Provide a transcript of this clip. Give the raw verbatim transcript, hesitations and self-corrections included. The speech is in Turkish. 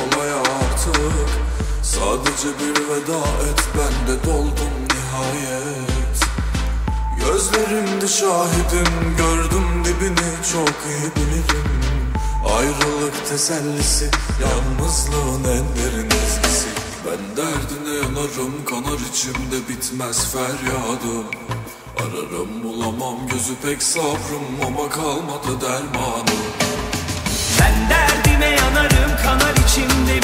olaya artık. Sadece bir veda et, ben de doldum nihayet. Gözlerimde şahidim, gördüm dibini çok iyi bilirim. Ayrılık tesellisi, yalnızlığın en derin ezgisi. Ben derdine yanarım, kanar içimde bitmez feryadım. Ararım bulamam, gözü pek sabrım ama kalmadı dermanım. Ben derdime yanarım, kanar içimde